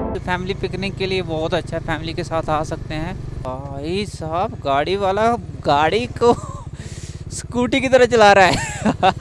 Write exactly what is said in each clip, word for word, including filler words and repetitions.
Family picnic के लिए बहुत अच्छा है, फैमिली के साथ आ सकते हैं। भाई साहब गाड़ी वाला गाड़ी को स्कूटी की तरह चला रहा है।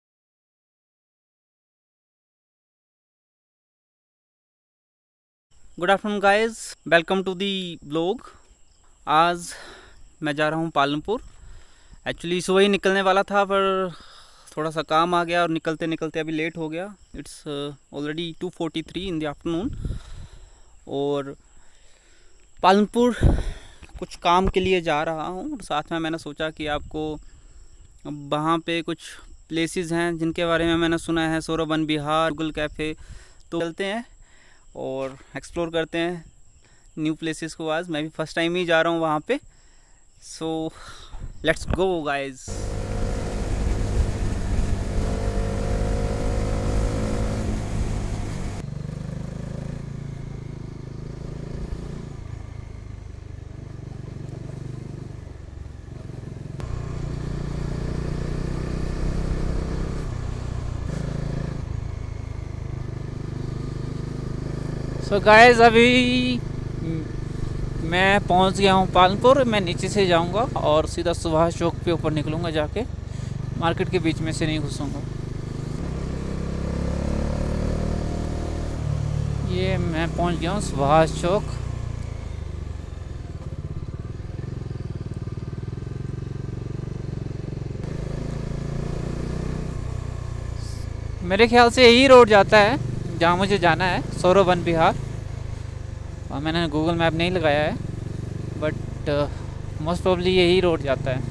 Good afternoon guys, welcome to the blog. आज मैं जा रहा हूँ पालनपुर। एक्चुअली सुबह ही निकलने वाला था पर थोड़ा सा काम आ गया और निकलते निकलते अभी लेट हो गया। It's already two forty three in the afternoon और पालनपुर कुछ काम के लिए जा रहा हूँ। साथ में मैंने सोचा कि आपको वहाँ पे कुछ प्लेसेस हैं जिनके बारे में मैंने सुना है, सौरभ वन विहार, गूगल कैफ़े। तो चलते हैं और एक्सप्लोर करते हैं न्यू प्लेसेस को। आज मैं भी फर्स्ट टाइम ही जा रहा हूँ वहाँ पे। So let's go guys. So guys अभी मैं पहुंच गया हूं पालनपुर। मैं नीचे से जाऊंगा और सीधा सुभाष चौक पे ऊपर निकलूंगा, जाके मार्केट के बीच में से नहीं घुसूंगा। ये मैं पहुंच गया हूं सुभाष चौक। मेरे ख्याल से यही रोड जाता है जहाँ मुझे जाना है, सौरभ वन विहार। और मैंने गूगल मैप नहीं लगाया है बट मोस्ट प्रोबेबली यही रोड जाता है।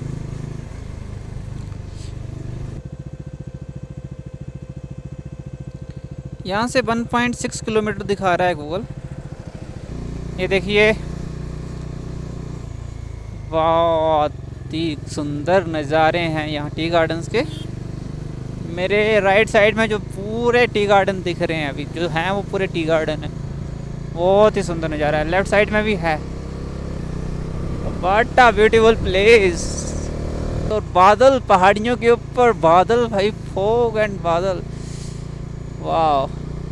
यहाँ से वन पॉइंट सिक्स किलोमीटर दिखा रहा है गूगल। ये देखिए, बहुत ही सुंदर नज़ारे हैं यहाँ टी गार्डन्स के। मेरे राइट साइड में जो पूरे टी गार्डन दिख रहे हैं अभी जो हैं वो पूरे टी गार्डन है। बहुत ही सुंदर नज़ारा है। लेफ्ट साइड में भी है। What a beautiful place. और बादल, पहाड़ियों के ऊपर बादल, भाई फॉग एंड बादल, वाह।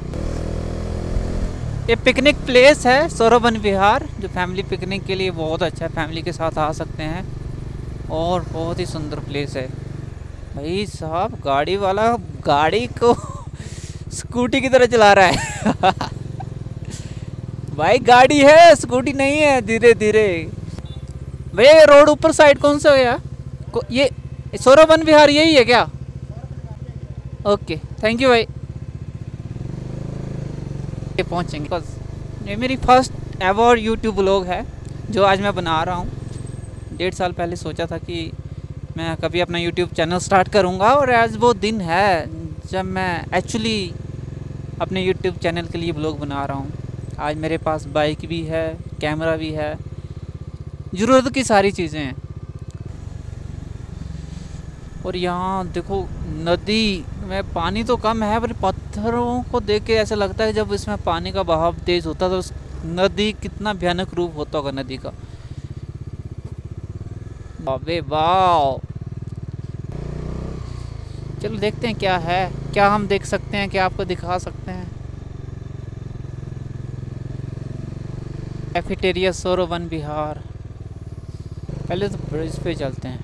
ये पिकनिक प्लेस है सौरभ वन विहार, जो फैमिली पिकनिक के लिए बहुत अच्छा है, फैमिली के साथ आ सकते हैं और बहुत ही सुंदर प्लेस है। भाई साहब गाड़ी वाला गाड़ी को स्कूटी की तरह चला रहा है। भाई गाड़ी है, स्कूटी नहीं है। धीरे धीरे। भैया ये रोड ऊपर साइड कौन सा गया? ये सौरभ वन विहार यही है क्या? ओके थैंक यू भाई। ये पहुंचेंगे बस। ये मेरी फर्स्ट एवर यूट्यूब ब्लॉग है जो आज मैं बना रहा हूँ। डेढ़ साल पहले सोचा था कि मैं कभी अपना यूट्यूब चैनल स्टार्ट करूँगा और आज वो दिन है जब मैं एक्चुअली अपने यूट्यूब चैनल के लिए ब्लॉग बना रहा हूँ। आज मेरे पास बाइक भी है, कैमरा भी है, ज़रूरत की सारी चीज़ें हैं। और यहाँ देखो नदी में पानी तो कम है पर पत्थरों को देख के ऐसा लगता है जब इसमें पानी का बहाव तेज़ होता तो उस नदी कितना भयानक रूप होता होगा नदी का। अबे वाह। चलो देखते हैं क्या है, क्या हम देख सकते हैं, क्या आपको दिखा सकते हैं। कैफेटेरिया सौरभ वन विहार। पहले तो ब्रिज पे चलते हैं।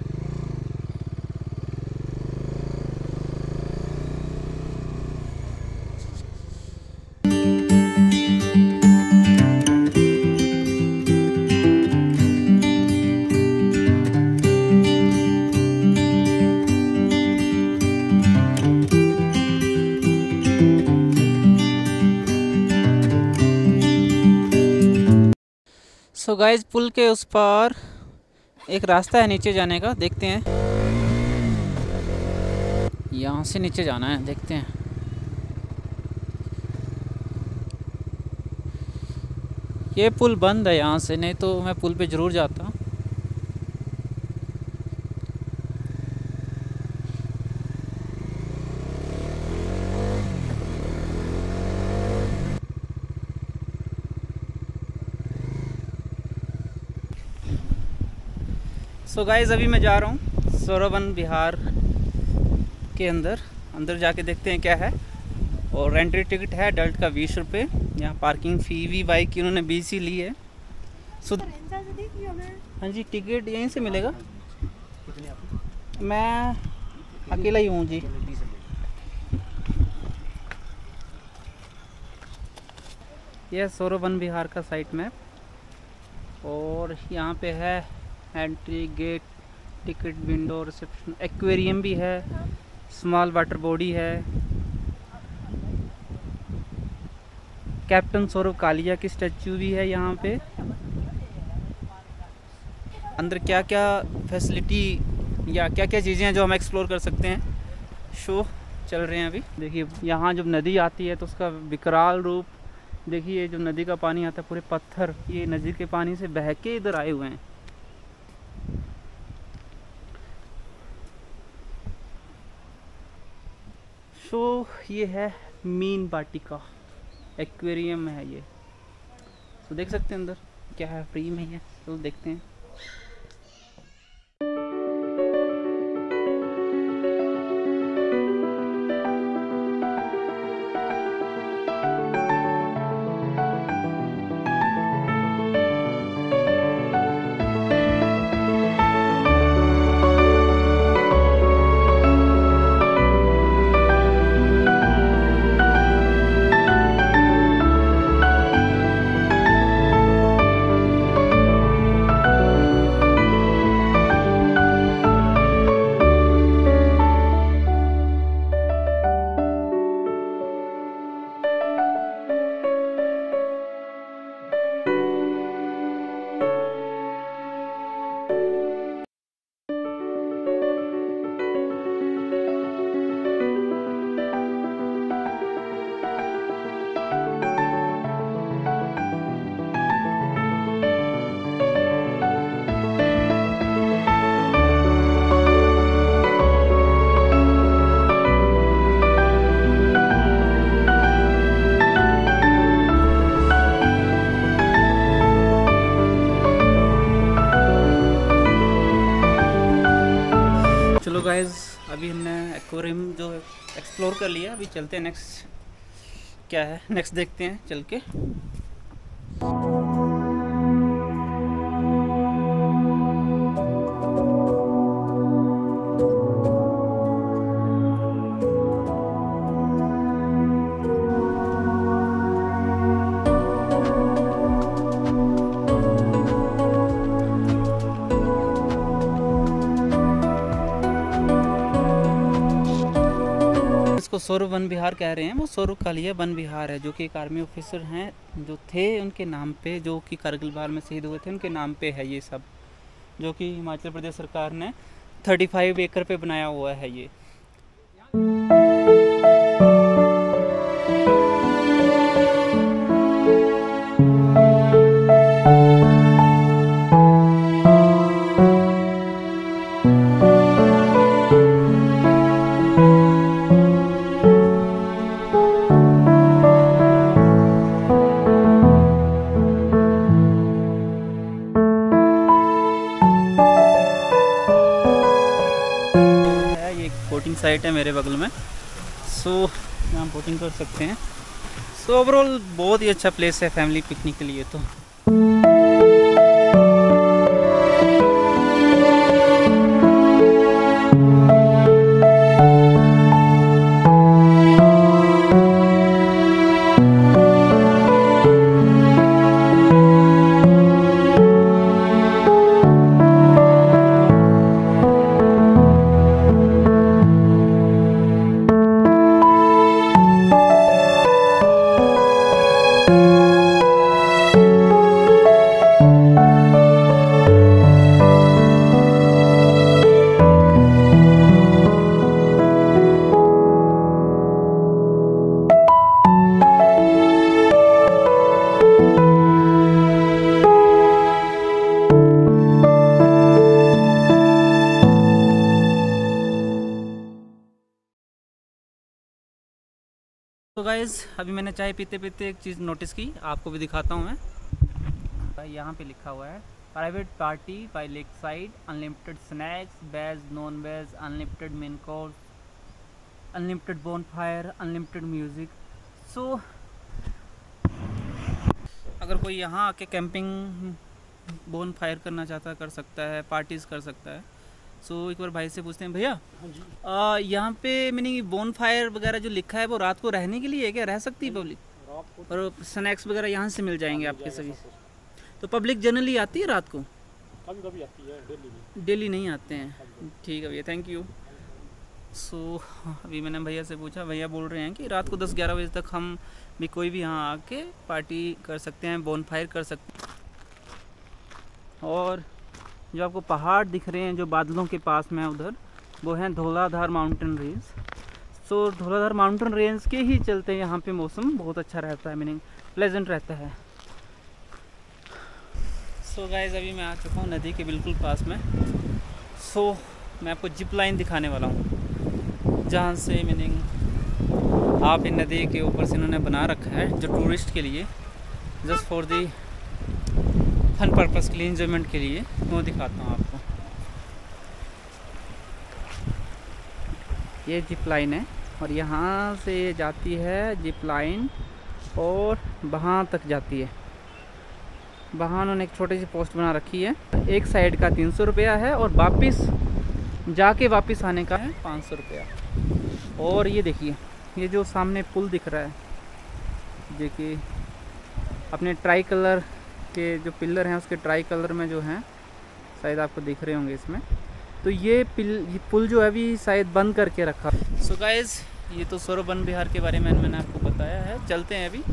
सो so गाइज पुल के उस पार एक रास्ता है नीचे जाने का, देखते हैं। यहाँ से नीचे जाना है, देखते हैं। ये पुल बंद है यहाँ से, नहीं तो मैं पुल पे ज़रूर जाता। सो so गाइज अभी मैं जा रहा हूँ सौरभ वन विहार के अंदर। अंदर जाके देखते हैं क्या है। और एंट्री टिकट है अडल्ट का बीस रुपये। यहाँ पार्किंग फ़ी भी बाइक की उन्होंने बीस ही ली है। सो हाँ जी, टिकट यहीं से मिलेगा। मैं अकेला ही हूँ जी। यह सौरभ वन विहार का साइट मैप। और यहाँ पे है entry gate, ticket window, reception, aquarium भी है, स्मॉल वाटर बॉडी है। कैप्टन सौरभ कालिया की स्टैचू भी है यहाँ पे। अंदर क्या क्या फैसिलिटी या क्या क्या चीज़ें हैं जो हम एक्सप्लोर कर सकते हैं, शो चल रहे हैं अभी। देखिए यहाँ जब नदी आती है तो उसका विकराल रूप देखिए। जो नदी का पानी आता है पूरे पत्थर ये नदी के पानी से बह के इधर आए हुए हैं। सो ये है मीन वाटिका, एक्वेरियम है ये। तो देख सकते हैं अंदर क्या है, फ्री में है। तो देखते हैं। चलो गाइज, अभी हमने एक्वेरियम जो एक्सप्लोर कर लिया। अभी चलते हैं नेक्स्ट क्या है, नेक्स्ट देखते हैं चल के। इसको सौरभ वन विहार कह रहे हैं। वो सौरभ कालिया वन विहार है, जो कि एक आर्मी ऑफिसर हैं जो थे उनके नाम पे, जो कि कारगिल वार में शहीद हुए थे, उनके नाम पे है ये सब, जो कि हिमाचल प्रदेश सरकार ने पैंतीस एकड़ पे बनाया हुआ है ये। बोटिंग साइट है मेरे बगल में। सो so, यहाँ बोटिंग कर सकते हैं। सो so, ओवरऑल बहुत ही अच्छा प्लेस है फैमिली पिकनिक के लिए तो। तो गाइज़, अभी मैंने चाय पीते पीते एक चीज़ नोटिस की, आपको भी दिखाता हूँ मैं। भाई यहाँ पे लिखा हुआ है private party by lake side, unlimited snacks, veg non veg, unlimited main course, unlimited bonfire, unlimited music. So अगर कोई यहाँ आके कैंपिंग बोनफायर करना चाहता है कर सकता है, पार्टीज़ कर सकता है। सो so, एक बार भाई से पूछते हैं, भैया हाँ यहाँ पे मीनिंग बोनफायर वगैरह जो लिखा है वो रात को रहने के लिए है क्या? रह सकती है पब्लिक? और स्नैक्स वगैरह यहाँ से मिल जाएंगे आपके सभी? तो पब्लिक जनरली आती है रात को? कभी कभी आती है, डेली नहीं। डेली नहीं आते हैं, ठीक है भैया, थैंक यू। सो अभी मैंने भैया से पूछा, भैया बोल रहे हैं कि रात को दस ग्यारह बजे तक हम भी कोई भी यहाँ आके पार्टी कर सकते हैं, बोनफायर कर सकते हैं। और जो आपको पहाड़ दिख रहे हैं जो बादलों के पास में है उधर, वो हैं Dhauladhar mountain range. So Dhauladhar mountain range के ही चलते यहाँ पे मौसम बहुत अच्छा रहता है, मीनिंग प्लेजेंट रहता है। सो so गाइस अभी मैं आ चुका हूँ नदी के बिल्कुल पास में। सो so, मैं आपको जिप लाइन दिखाने वाला हूँ, जहाँ से मीनिंग आप इन नदी के ऊपर से इन्होंने बना रखा है जो टूरिस्ट के लिए, just for the fun purpose के लिए, इंजॉयमेंट के लिए। वो दिखाता हूँ आपको। ये जिप लाइन है और यहाँ से जाती है जिप लाइन और वहाँ तक जाती है। वहाँ उन्होंने एक छोटी सी पोस्ट बना रखी है। एक साइड का तीन सौ रुपया है और वापस जाके वापस आने का है पाँच सौ रुपया। और ये देखिए, ये जो सामने पुल दिख रहा है, देखिए अपने ट्राई कलर के जो पिलर हैं उसके ट्राई कलर में जो हैं, शायद आपको दिख रहे होंगे इसमें। तो ये पिल ये पुल जो है अभी शायद बंद करके रखा। सो so गाइस ये तो सौरभ वन विहार के बारे में मैंने आपको बताया है। चलते हैं अभी।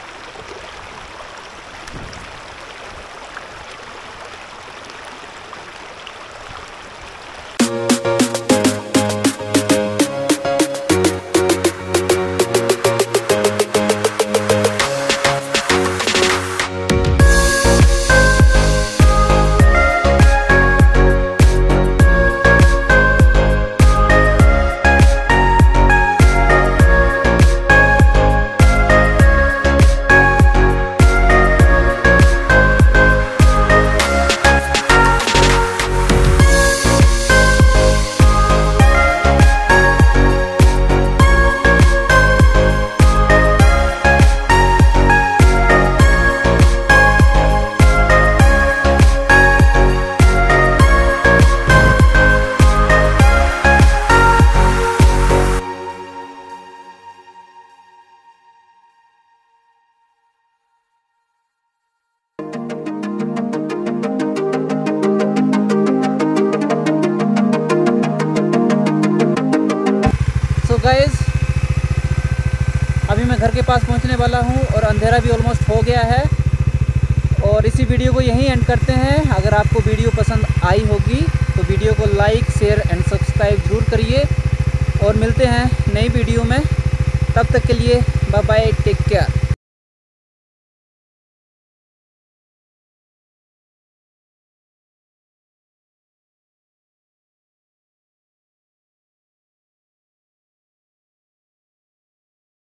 गाइस अभी मैं घर के पास पहुंचने वाला हूं और अंधेरा भी ऑलमोस्ट हो गया है। और इसी वीडियो को यहीं एंड करते हैं। अगर आपको वीडियो पसंद आई होगी तो वीडियो को लाइक, शेयर एंड सब्सक्राइब ज़रूर करिए। और मिलते हैं नई वीडियो में, तब तक के लिए बाय बाय, टेक केयर।